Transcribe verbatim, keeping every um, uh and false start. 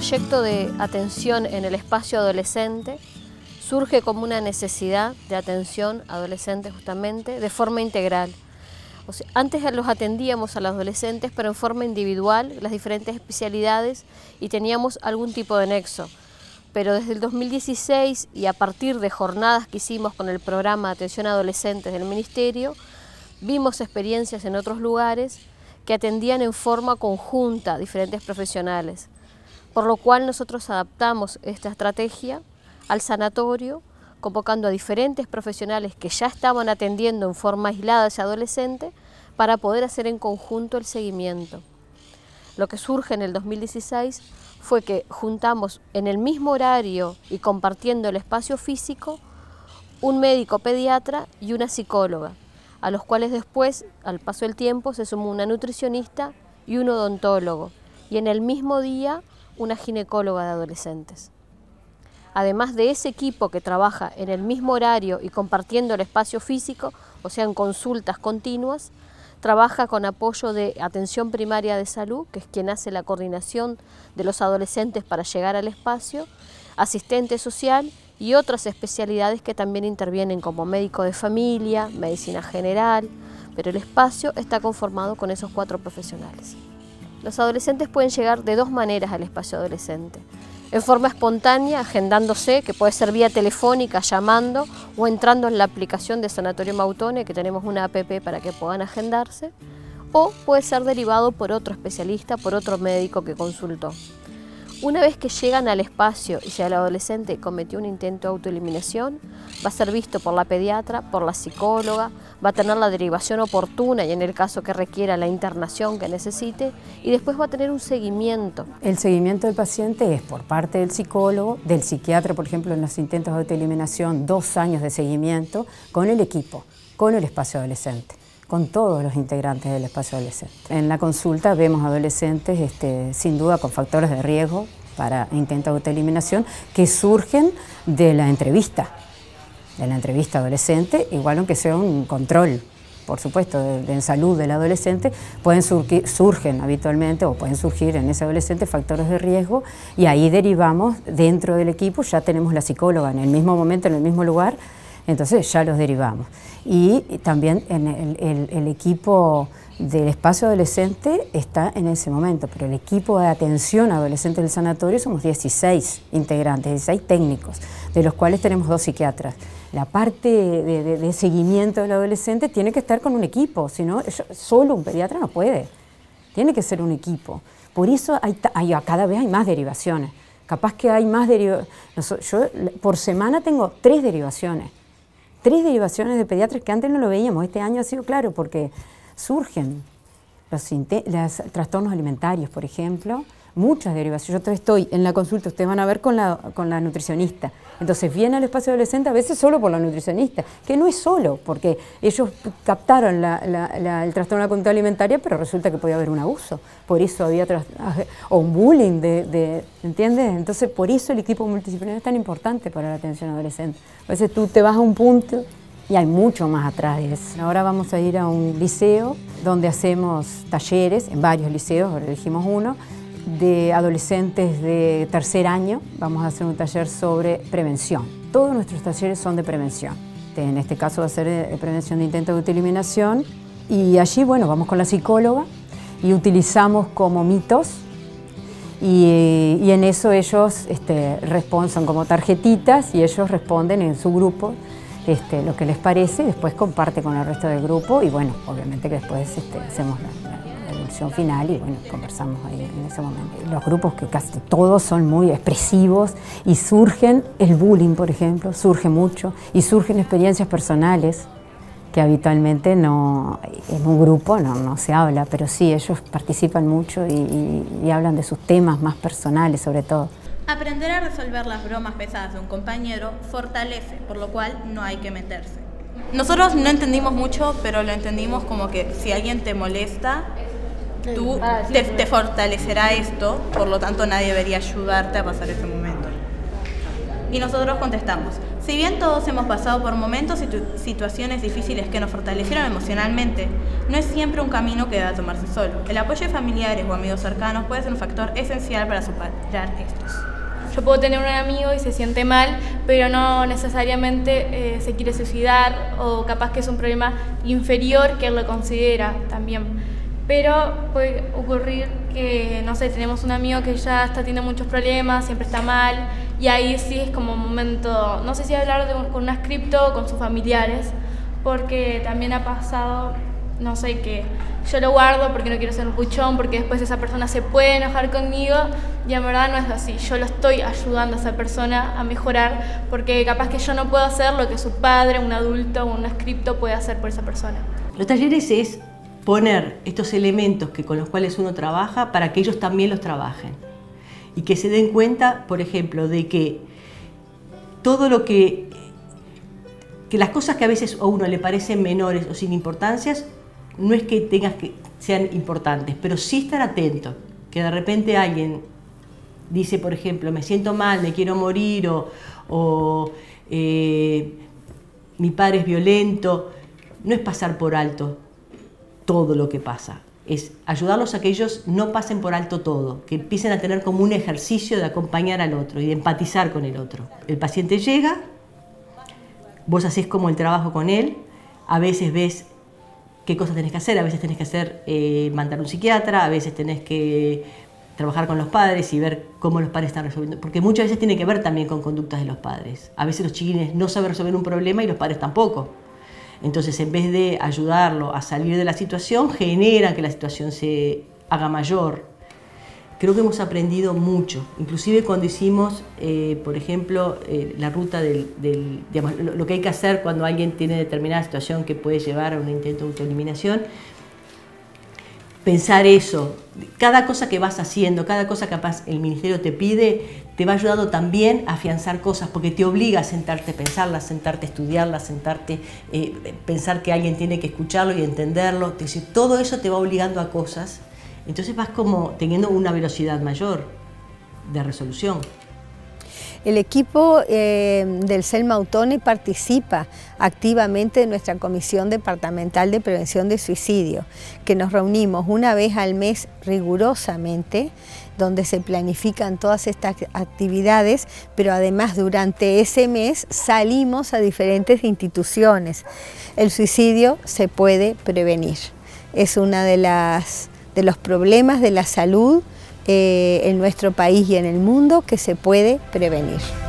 proyecto de atención en el espacio adolescente surge como una necesidad de atención adolescente justamente de forma integral. O sea, antes los atendíamos a los adolescentes, pero en forma individual, las diferentes especialidades, y teníamos algún tipo de nexo. Pero desde el dos mil dieciséis y a partir de jornadas que hicimos con el programa de atención a adolescentes del Ministerio, vimos experiencias en otros lugares que atendían en forma conjunta a diferentes profesionales, por lo cual nosotros adaptamos esta estrategia al sanatorio, convocando a diferentes profesionales que ya estaban atendiendo en forma aislada a ese adolescente para poder hacer en conjunto el seguimiento. Lo que surge en el dos mil dieciséis fue que juntamos en el mismo horario y compartiendo el espacio físico un médico pediatra y una psicóloga, a los cuales después, al paso del tiempo, se sumó una nutricionista y un odontólogo, y en el mismo día una ginecóloga de adolescentes. Además de ese equipo que trabaja en el mismo horario y compartiendo el espacio físico, o sea, en consultas continuas, trabaja con apoyo de atención primaria de salud, que es quien hace la coordinación de los adolescentes para llegar al espacio, asistente social y otras especialidades que también intervienen como médico de familia, medicina general, pero el espacio está conformado con esos cuatro profesionales. Los adolescentes pueden llegar de dos maneras al espacio adolescente. En forma espontánea, agendándose, que puede ser vía telefónica, llamando o entrando en la aplicación de Sanatorio Mautone, que tenemos una app para que puedan agendarse, o puede ser derivado por otro especialista, por otro médico que consultó. Una vez que llegan al espacio y si el adolescente cometió un intento de autoeliminación, va a ser visto por la pediatra, por la psicóloga, va a tener la derivación oportuna y en el caso que requiera la internación que necesite, y después va a tener un seguimiento. El seguimiento del paciente es por parte del psicólogo, del psiquiatra, por ejemplo, en los intentos de autoeliminación, dos años de seguimiento con el equipo, con el espacio adolescente, con todos los integrantes del espacio adolescente. En la consulta vemos adolescentes este, sin duda con factores de riesgo para intentos de autoeliminación que surgen de la entrevista, de la entrevista adolescente, igual aunque sea un control, por supuesto, de, de salud del adolescente, pueden surgir, surgen habitualmente o pueden surgir en ese adolescente factores de riesgo y ahí derivamos dentro del equipo, ya tenemos la psicóloga en el mismo momento, en el mismo lugar, entonces ya los derivamos. Y también en el, el, el equipo del espacio adolescente está en ese momento, pero el equipo de atención adolescente del sanatorio somos dieciséis integrantes, dieciséis técnicos, de los cuales tenemos dos psiquiatras. La parte de, de, de seguimiento del adolescente tiene que estar con un equipo, si no, solo un pediatra no puede, tiene que ser un equipo. Por eso hay, hay, cada vez hay más derivaciones, capaz que hay más derivaciones. Yo por semana tengo tres derivaciones. Tres derivaciones de pediatras que antes no lo veíamos, este año ha sido claro porque surgen los, los trastornos alimentarios, por ejemplo, muchas derivaciones. Yo estoy en la consulta, ustedes van a ver con la, con la nutricionista, entonces viene al espacio adolescente a veces solo por la nutricionista, que no es solo, porque ellos captaron la, la, la, el trastorno de la conducta alimentaria, pero resulta que podía haber un abuso, por eso había o un bullying, de, de, ¿entiendes? Entonces por eso el equipo multidisciplinario es tan importante para la atención adolescente. A veces tú te vas a un punto y hay mucho más atrás de eso. Ahora vamos a ir a un liceo donde hacemos talleres, en varios liceos, ahora elegimos uno, de adolescentes de tercer año. Vamos a hacer un taller sobre prevención. Todos nuestros talleres son de prevención. En este caso va a ser de prevención de intentos de autoeliminación. Y allí, bueno, vamos con la psicóloga y utilizamos como mitos y, y en eso ellos este, responden como tarjetitas y ellos responden en su grupo este, lo que les parece y después comparte con el resto del grupo y bueno, obviamente que después este, hacemos la, la final y bueno, conversamos ahí en ese momento. Los grupos que casi todos son muy expresivos y surgen, el bullying por ejemplo, surge mucho y surgen experiencias personales que habitualmente no, en un grupo no, no se habla, pero sí, ellos participan mucho y, y, y hablan de sus temas más personales sobre todo. Aprender a resolver las bromas pesadas de un compañero fortalece, por lo cual no hay que meterse. Nosotros no entendimos mucho, pero lo entendimos como que si alguien te molesta, tú te, te fortalecerá esto, por lo tanto nadie debería ayudarte a pasar ese momento. Y nosotros contestamos, Si bien todos hemos pasado por momentos y situaciones difíciles que nos fortalecieron emocionalmente, no es siempre un camino que deba tomarse solo. El apoyo de familiares o amigos cercanos puede ser un factor esencial para superar estos. Yo puedo tener un amigo y se siente mal, pero no necesariamente eh, se quiere suicidar, o capaz que es un problema inferior que él lo considera también. Pero puede ocurrir que, no sé, tenemos un amigo que ya está teniendo muchos problemas, siempre está mal, y ahí sí es como un momento, no sé si hablar de un, con una cripto o con sus familiares, porque también ha pasado, no sé, que yo lo guardo porque no quiero ser un puchón, porque después esa persona se puede enojar conmigo, y en verdad no es así. Yo lo estoy ayudando a esa persona a mejorar, porque capaz que yo no puedo hacer lo que su padre, un adulto o un cripto puede hacer por esa persona. Los talleres es poner estos elementos que, con los cuales uno trabaja para que ellos también los trabajen y que se den cuenta, por ejemplo, de que todo lo que, que las cosas que a veces a uno le parecen menores o sin importancias, no es que tengas que sean importantes, pero sí estar atento, que de repente alguien dice, por ejemplo, me siento mal, me quiero morir, o, o eh, mi padre es violento. No es pasar por alto todo lo que pasa, es ayudarlos a que ellos no pasen por alto todo, que empiecen a tener como un ejercicio de acompañar al otro y de empatizar con el otro. El paciente llega, vos hacés como el trabajo con él, a veces ves qué cosas tenés que hacer, a veces tenés que hacer, eh, mandar a un psiquiatra, a veces tenés que trabajar con los padres y ver cómo los padres están resolviendo, porque muchas veces tiene que ver también con conductas de los padres. A veces los chiquines no saben resolver un problema y los padres tampoco. Entonces, en vez de ayudarlo a salir de la situación, genera que la situación se haga mayor. Creo que hemos aprendido mucho, inclusive cuando hicimos, eh, por ejemplo, eh, la ruta del, del digamos, lo, lo que hay que hacer cuando alguien tiene determinada situación que puede llevar a un intento de autoeliminación. Pensar eso, cada cosa que vas haciendo, cada cosa que capaz el ministerio te pide, te va ayudando también a afianzar cosas, porque te obliga a sentarte a pensarlas, sentarte a estudiarlas, sentarte, eh, pensar que alguien tiene que escucharlo y entenderlo. Es decir, todo eso te va obligando a cosas, entonces vas como teniendo una velocidad mayor de resolución. El equipo eh, del Selma Autónoma participa activamente en nuestra Comisión Departamental de Prevención de Suicidio, que nos reunimos una vez al mes rigurosamente, donde se planifican todas estas actividades, pero además durante ese mes salimos a diferentes instituciones. El suicidio se puede prevenir, es uno de, las, de los problemas de la salud Eh, en nuestro país y en el mundo que se puede prevenir.